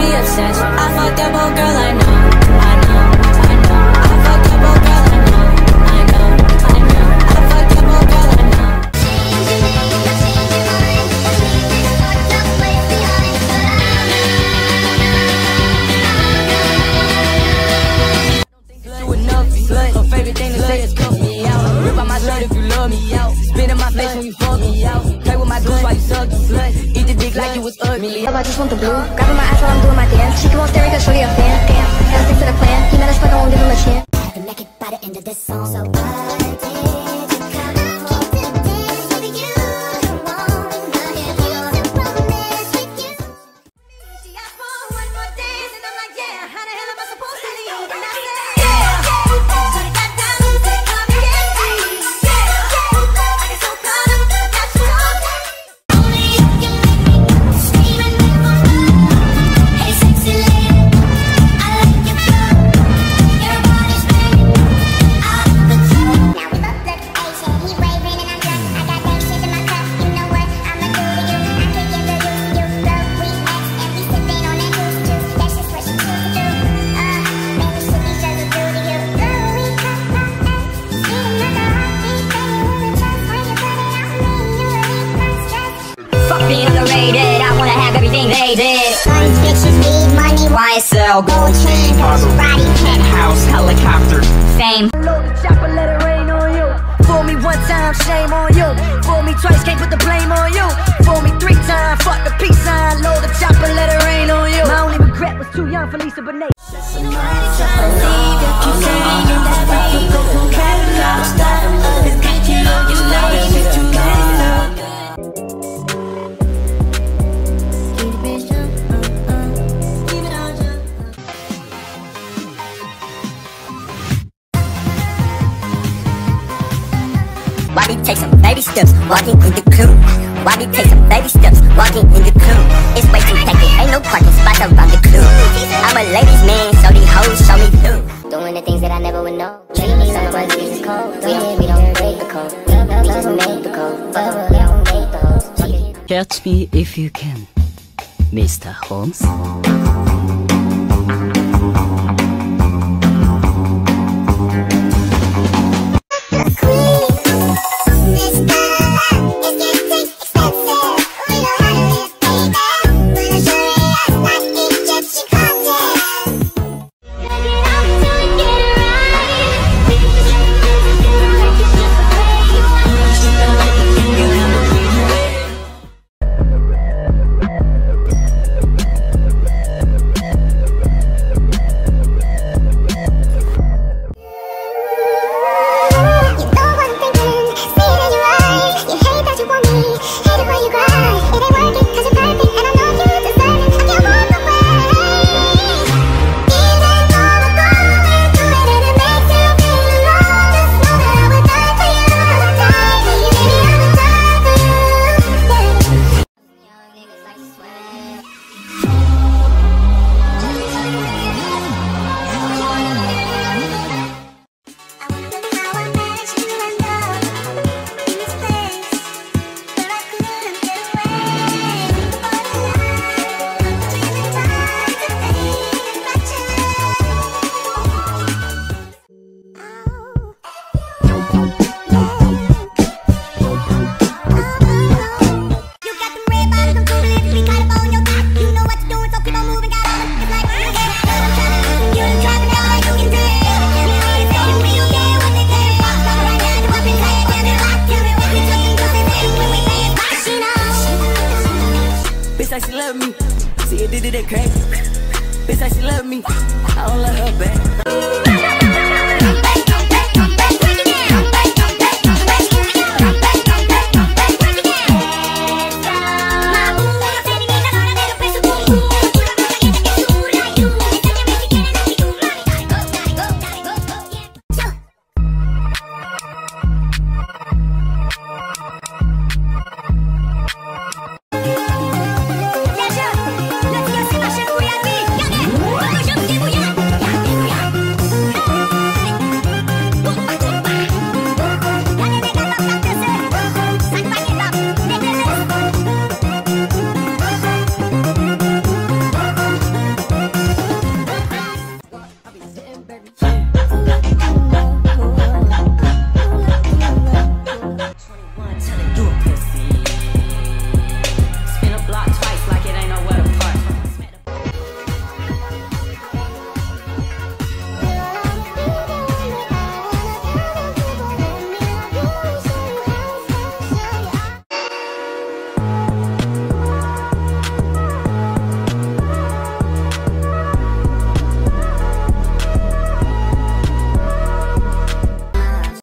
be obsessed. I fucked up old girl, I know. I fucked up old girl, I know. I fucked up old girl, I know. Her favorite thing to say is cuff me out. Rip out my shirt if you love me out. Spit in my face when you fuck me out. Play with my goose while you suck the slut. Eat the dick like you was ugly. I just want the blue. Grabbing my ass while I'm doing my dance. She won't stare, cause shorty a fan. Damn, gotta stick to the plan. He met us, but I won't give him a chance. I've been naked by the end of this song. So being underrated, I wanna have everything they did. Guns, bitches, weed, money, YSL, gold chain, Maserati, penthouse, helicopter, fame. Load the chopper, let it rain on you. Fool me one time, shame on you. Fool me twice, can't put the blame on you. Fool me 3 times, fuck the peace sign. Load the chopper, let it rain on you. My only regret was too young for Lisa Bonet. Why we take some baby steps, walking in the clue? Why we take some baby steps, walking in the clue? It's way too hectic, ain't no parking spots around the clue. I'm a ladies man, so these hoes show me through. Doing the things that I never would know. Treat me some of us is cold. We don't break the code. We just make the code, but we don't make the hoes. Catch me if you can, Mr. Holmes. Bitch like she love me. See it did that crazy. Bitch like she love me. I don't love her back.